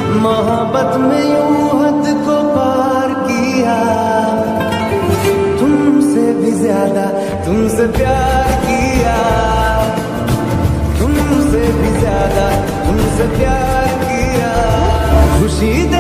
मोहब्बत में यूं हद को पार किया, तुमसे भी ज्यादा तुमसे प्यार किया, तुमसे भी ज्यादा तुमसे प्यार किया। खुशी